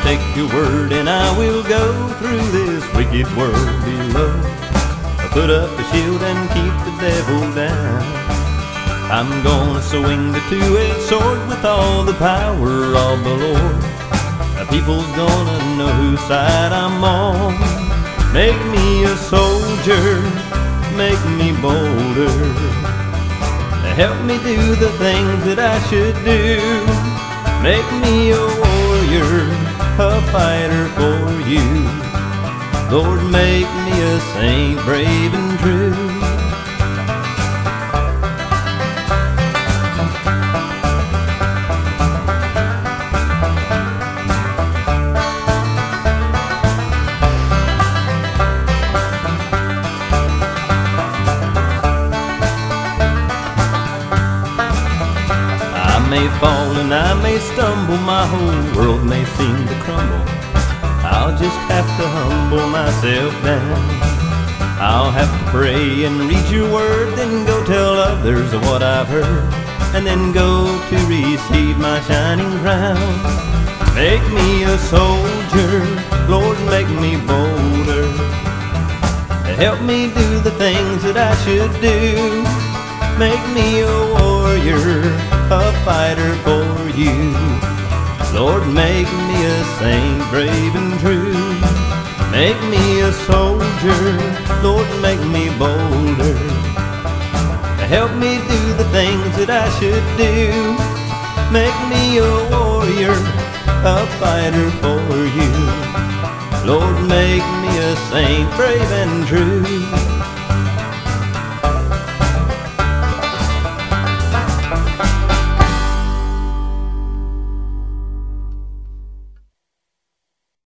take your word and I will go through this wicked world below. Put up a shield and keep the devil down. I'm gonna swing the two-edged sword with all the power of the Lord. The people's gonna know whose side I'm on. Make me a soldier, make me bolder. Help me do the things that I should do. Make me a warrior, a fighter for you. Lord, make me a saint, brave and true. I may fall and I may stumble, my whole world may seem to crumble. I'll just have to humble myself down. I'll have to pray and read your word, then go tell others of what I've heard, and then go to receive my shining crown. Make me a soldier, Lord, make me bolder. Help me do the things that I should do. Make me a warrior, a fighter for you. Lord, make me a saint, brave and true. Make me a soldier, Lord, make me bolder. Help me do the things that I should do. Make me a warrior, a fighter for you. Lord, make me a saint, brave and true.